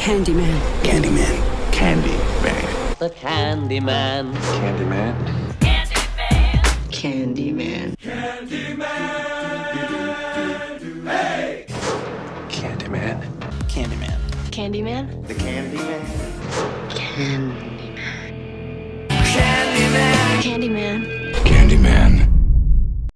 Candyman. Candyman. Candyman. The Candyman. Candyman. Candyman. Hey! Candyman. Candyman. Candyman? The Candyman. Candyman. Candyman. Candyman.